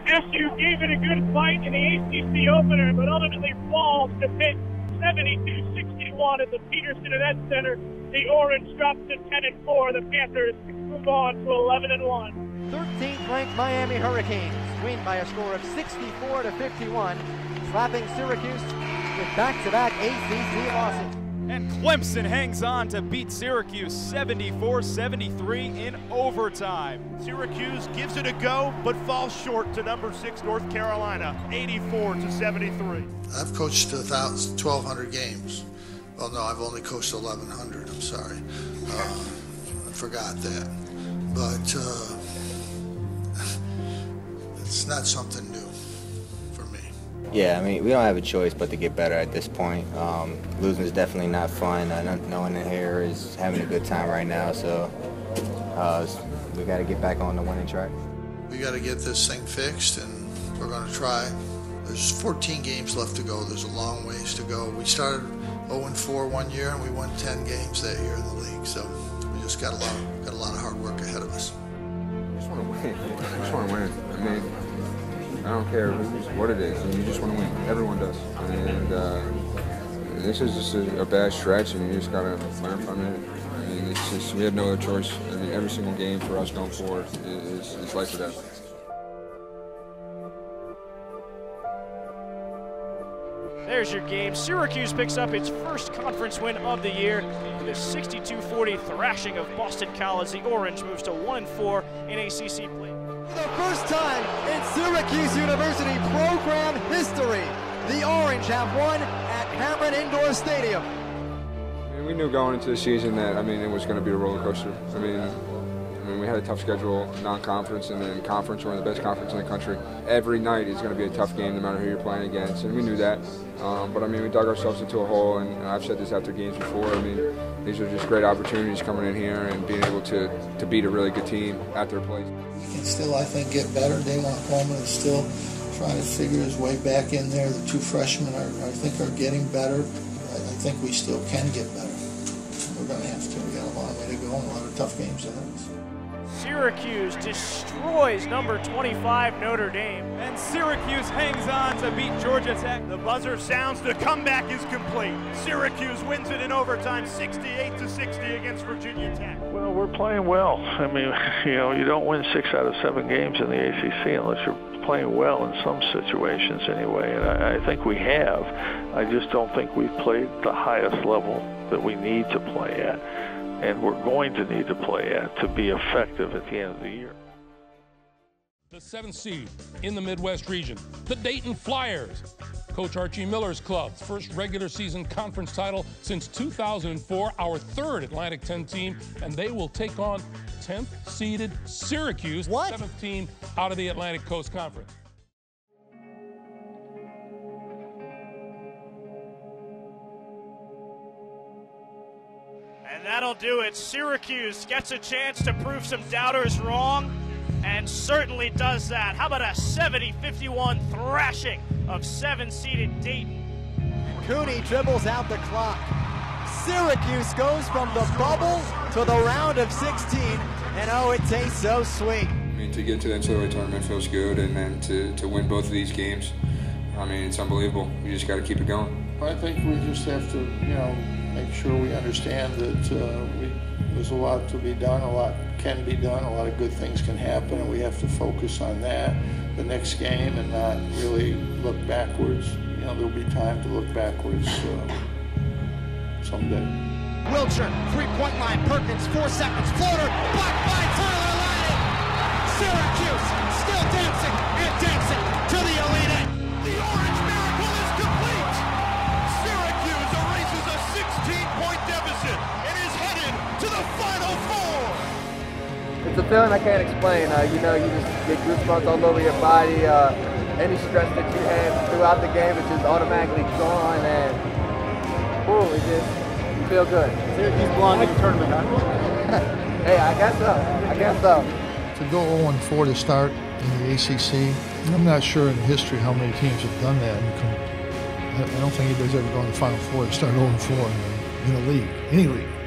SU gave it a good fight in the ACC opener, but ultimately falls to Pitt 72-61 at the Peterson Event Center. The Orange drops to 10-4. The Panthers move on to 11-1. 13th ranked Miami Hurricanes win by a score of 64-51, slapping Syracuse with back-to-back ACC losses. And Clemson hangs on to beat Syracuse 74-73 in overtime. Syracuse gives it a go, but falls short to number 6 North Carolina, 84-73. I've coached 1,200 games. Well, no, I've only coached 1,100. I'm sorry. I forgot that. But it's not something new for me. Yeah, I mean, we don't have a choice but to get better at this point. Losing is definitely not fun. No one in here is having a good time right now, so we got to get back on the winning track. We got to get this thing fixed, and we're going to try. There's 14 games left to go. There's a long ways to go. We started 0-4 one year, and we won 10 games that year in the league. So we just got a lot of hard work ahead of us. I just want to win. I just want to win. I mean, I don't care what it is. You just want to win. Everyone does. And this is just a bad stretch, and you just got to learn from it. I mean, it's just we have no other choice. I mean, every single game for us going forward is life or death. There's your game. Syracuse picks up its first conference win of the year with a 62-40 thrashing of Boston College. The Orange moves to 1-4 in ACC play. For the first time in Syracuse University program history, the Orange have won at Cameron Indoor Stadium. I mean, we knew going into the season that, I mean, it was going to be a roller coaster. I mean, we had a tough schedule, non-conference, and then conference. We're in the best conference in the country. Every night is going to be a tough game no matter who you're playing against, and we knew that. But, I mean, we dug ourselves into a hole, and I've said this after games before. I mean, these are just great opportunities coming in here and being able to beat a really good team at their place. He can still, I think, get better. Daylon Coleman is still trying to figure his way back in there. The two freshmen I think are getting better. I think we still can get better. We're going to have to. We got a long way to go and a lot of tough games ahead of us. Syracuse destroys number 25 Notre Dame. And Syracuse hangs on to beat Georgia Tech. The buzzer sounds, the comeback is complete. Syracuse wins it in overtime, 68-60 against Virginia Tech. Well, we're playing well. I mean, you don't win 6 out of 7 games in the ACC unless you're playing well in some situations anyway, and I think we have. I just don't think we've played the highest level that we need to play at, and we're going to need to play at to be effective at the end of the year. The 7th seed in the Midwest region, the Dayton Flyers. Coach Archie Miller's club's first regular season conference title since 2004, our 3rd Atlantic 10 team, and they will take on 10th seeded Syracuse, 7th team out of the Atlantic Coast Conference. And that'll do it. Syracuse gets a chance to prove some doubters wrong, and certainly does that. How about a 70-51 thrashing of 7-seeded Dayton? Cooney dribbles out the clock. Syracuse goes from the bubble to the round of 16, and oh, it tastes so sweet. I mean, to get to the NCAA tournament feels good, and then to win both of these games, I mean, it's unbelievable. We just got to keep it going. I think we just have to, make sure we understand that there's a lot to be done, a lot can be done, a lot of good things can happen, and we have to focus on that the next game and not really look backwards. There'll be time to look backwards someday. Wilcher, three-point line, Perkins, 4 seconds, floater, blocked by Tyler Lanning. Syracuse still dancing and dancing to the Elite Eight. The Orange miracle is complete. Syracuse erases a 16-point deficit and is headed to the Final Four. It's a feeling I can't explain. You just get goosebumps all over your body. Any stress that you had throughout the game is just automatically gone, and you feel good. Syracuse belong in the tournament, huh? Hey, I guess so. To go 0-4 to start in the ACC, and I'm not sure in history how many teams have done that. I don't think anybody's ever gone to the Final Four to start 0-4 in a league, any league.